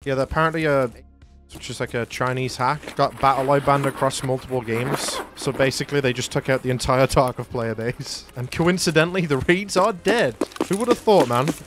Yeah, apparently which is like a Chinese hack, got battle banned across multiple games. So basically they just took out the entire Tarkov player base. And coincidentally, the raids are dead. Who would have thought, man?